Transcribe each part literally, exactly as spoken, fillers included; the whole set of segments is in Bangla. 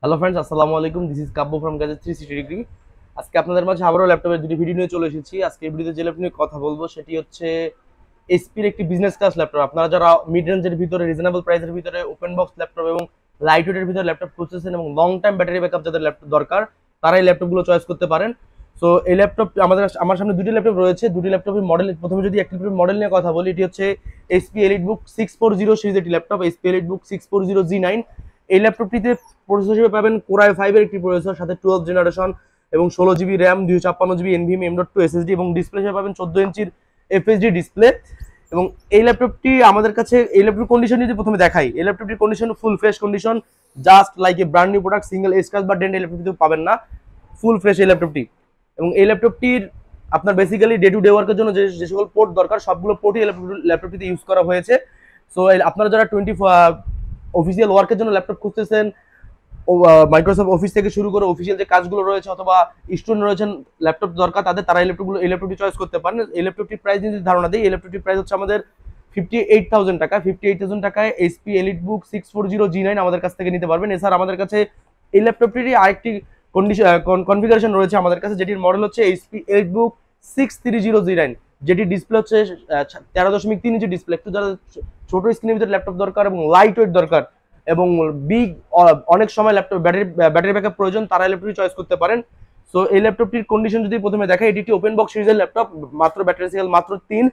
হ্যালো ফ্রেন্ডস, আসসালামু আলাইকুম। This is Kabya from gadget three sixty degree. আজকে আপনাদের মাঝে আবারও ল্যাপটপের দুটি ভিডিও নিয়ে চলে এসেছি। আজকে এই ভিডিওতে যে ল্যাপটপ নিয়ে কথা বলবো সেটি হচ্ছে এইচপির একটি বিজনেস ক্লাস ল্যাপটপ। আপনারা যারা মিড রেঞ্জের ভিতরে, রিজনেবল প্রাইসের ভিতরে ওপেন বক্স ল্যাপটপ এবং লাইট ওয়েটের ভিতরে ল্যাপটপ খুঁজতেছেন এবং লং টাইম ব্যাটারি ব্যাকআপ যাদের ল্যাপটপ দরকার, তারা এই ল্যাপটপগুলো চয়েস করতে পারেন। সো এই ল্যাপটপ আমাদের আমার সামনে দুটি ল্যাপটপ রয়েছে। দুটি ল্যাপটপের মডেল, প্রথমে যদি একটি মডেল নিয়ে কথা বলি, এটি হচ্ছে HP EliteBook six four zero series একটি laptop, HP EliteBook six four zero G nine. এই ল্যাপটপটিতে প্রসেসর হিসেবে পাবেন কোরাই ফাইভ এর একটি প্রসেসর, সাথে টুয়েলভ জেনারেশন এবং ষোলো জিবি র্যাম, দুইশো ছাপ্পান্ন GB NVM M dot two SSD এবং ডিসপ্লে হিসেবে পাবেন চোদ্দ ইঞ্চির এফএসডি ডিসপ্লে। এবং এই ল্যাপটপটি আমাদের কাছে, এই ল্যাপটপ কন্ডিশন যদি প্রথমে দেখাই, এই ল্যাপটপটির condition full fresh condition, just like a brand new product. Single scratch বা ডেন্ট এই ল্যাপটপটিতে পাবেন না, ফুল ফ্রেশ এই ল্যাপটপটি। এবং এই ল্যাপটপটির আপনার বেসিক্যালি ডে টু ডে ওয়ার্কের জন্য যে যে সকল পোর্ট দরকার সবগুলো পোর্টই ল্যাপটপটিতে ইউজ করা হয়েছে। সো আপনারা যারা টোয়েন্টি অফিসিয়াল ওয়ার্কের জন্য ল্যাপটপ খুঁজতেছেন, মাইক্রোসফট অফিস থেকে শুরু করে অফিসিয়াল যে কাজগুলো রয়েছে অথবা স্টুডেন্ট রয়েছেন ল্যাপটপ দরকার, তাদের তারা এই ল্যাপটপগুলো এই ল্যাপটপটি চয়েস করতে পারেন। এই ল্যাপটপটির প্রাইস যদি ধারণা দিই, এই ল্যাপটপটির প্রাইস হচ্ছে আমাদের ফিফটি এইট থাউজেন্ড টাকা। ফিফটি এইট থাউজেন্ড টাকায় HP EliteBook six four zero G nine আমাদের কাছ থেকে নিতে পারবেন। এছাড়া আমাদের কাছে এই ল্যাপটপটিরই আরেকটি কন্ডিশন কনফিগারেশন রয়েছে আমাদের কাছে, যেটির মডেল হচ্ছে HP EliteBook six three zero G nine, যেটি ডিসপ্লে হচ্ছে তেরো দশমিক তিন ইঞ্চি ডিসপ্লে। একটু যারা ছোট স্ক্রিনের ভিতরে ল্যাপটপ দরকার এবং লাইট ওয়েট দরকার এবং বিগ অনেক সময় ল্যাপটপ ব্যাটারি ব্যাটারি ব্যাকআপ প্রয়োজন, তারা ল্যাপটপটি চয়েস করতে পারেন। সো এই ল্যাপটপটির কন্ডিশন যদি প্রথমে দেখাই, এটি একটি ওপেন বক্স সিরিজের ল্যাপটপ। মাত্র ব্যাটারি সাইকেল মাত্র তিন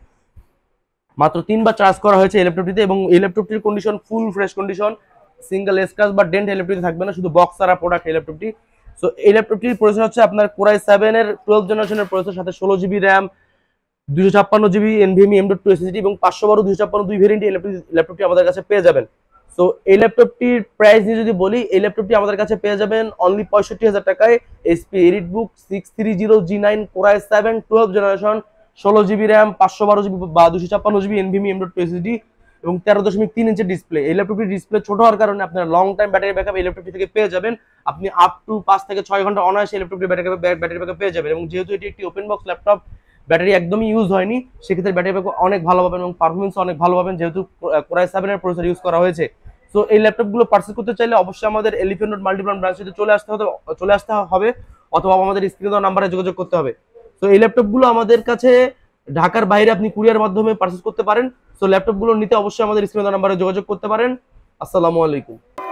মাত্র তিনবার চার্জ করা হয়েছে এই ল্যাপটপটিতে এবং এই ল্যাপটপটির condition full fresh condition, single scratch বা ডেন্ট এই ল্যাপটপটিতে থাকবে না, শুধু বক্স সারা প্রোডাক্ট এই ল্যাপটপটি। সো এই ল্যাপটপটির প্রসেসর হচ্ছে আপনার কোরাই সেভেন এর টুয়েলভ জেনারেশনের প্রসেসর, সাথে ষোলো জিবি র্যাম, দুইশো ছাপ্পান্ন GB NVMe M dot two SSD এবং পাঁচশো বারো দুইশো ছাপ্পান্ন দুই ভেরিয়েন্ট এই ল্যাপটপটি আমাদের কাছে পেয়ে যাবেন। সো এই ল্যাপটপটির প্রাইস নিয়ে যদি বলি, এই ল্যাপটপটি আমাদের কাছে পেয়ে যাবেন অনলি পঁয়ষট্টি হাজার টাকায়। HP EliteBook six three zero G nine core i seven twelve generation, ষোলো জিবি র্যাম, পাঁচশো বারো জিবি বা দুশো ছাপ্পান্ন GB NVMe M dot two SSD এবং তেরো দশমিক তিন ইঞ্চের ডিসপ্লে। এই ল্যাপটপটির ডিসপ্লে ছোট হওয়ার কারণে আপনার লং টাইম ব্যাটারি ব্যাকআপ এই ল্যাপটপটি থেকে পেয়ে যাবেন। আপনি আপ টু পাঁচ থেকে ছয় ঘন্টা অনায়াসে এই ল্যাপটপটি ব্যাটারি ব্যাটারি ব্যাকআপ পেয়ে যাবেন। এবং যেহেতু এটি একটি ওপেন বক্স ল্যাপটপ, ব্যাটারি একদমই ইউজ হয়নি, সেক্ষেত্রে ব্যাটারি ব্যাকআপ অনেক ভালো পাবেন এবং পারফরমেন্স অনেক ভালো পাবেন, যেহেতু কোরাই সেভেন এর প্রসেসর ইউজ করা হয়েছে। সো এই ল্যাপটপগুলো পারচেজ করতে চাইলে অবশ্যই আমাদের এলিফ্যান্ট রোড মাল্টিপ্লান ব্রাঞ্চে চলে আসতে হবে চলে আসতে হবে অথবা আমাদের স্ক্রিনে দেওয়া নাম্বারে যোগাযোগ করতে হবে। তো এই ল্যাপটপগুলো আমাদের কাছে ঢাকার বাইরে আপনি কুরিয়ার মাধ্যমে পারচেজ করতে পারেন। সো ল্যাপটপগুলো নিতে অবশ্যই আমাদের স্ক্রিনে দেওয়া নাম্বারে যোগাযোগ করতে পারেন। আসসালামু আলাইকুম।